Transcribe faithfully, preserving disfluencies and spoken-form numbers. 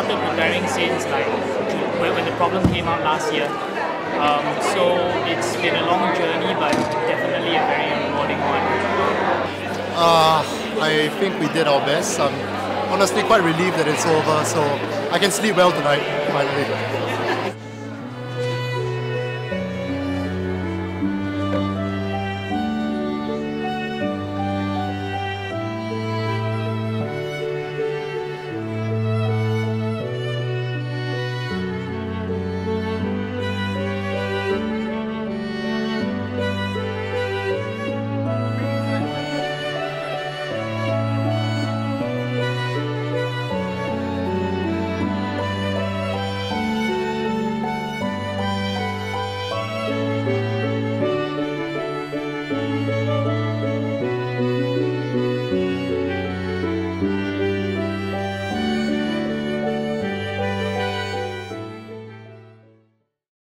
started preparing since like when, when the problem came out last year. Um, so it's been a long journey, but definitely a very rewarding one. Uh, I think we did our best. I'm honestly quite relieved that it's over, so I can sleep well tonight, finally.